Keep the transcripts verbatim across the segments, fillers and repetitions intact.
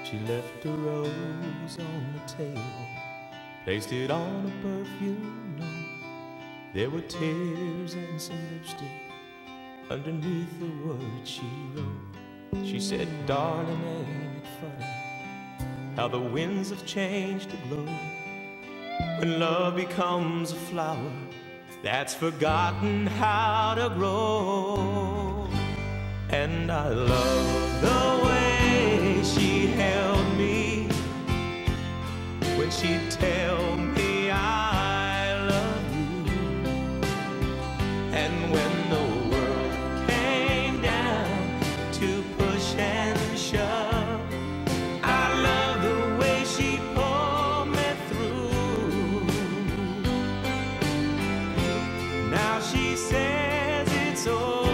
She left a rose on the table, placed it on a perfume note. There were tears and some lipstick underneath the words she wrote. She said, darling, ain't it funny how the winds have changed to glow when love becomes a flower that's forgotten how to grow. And I love the way she held me when she'd tell me I love you. And when the world came down to push and shove, I love the way she pulled me through. Now she says it's over,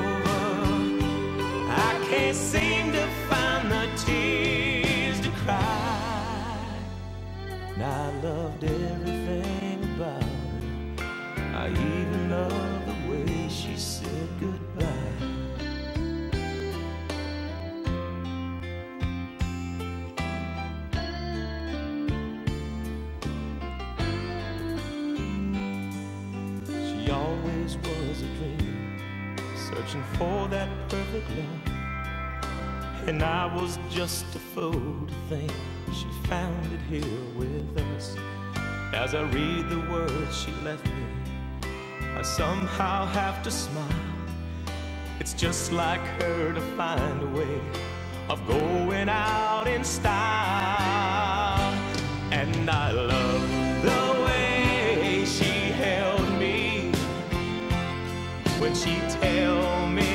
I can't seem to find the tears to cry. And I loved everything about her. I even loved the way she said goodbye. She always was a dreamer, searching for that perfect love. And I was just a fool to think she found it here with us. As I read the words she left me, I somehow have to smile. It's just like her to find a way of going out in style. And I love the way she held me when she tell me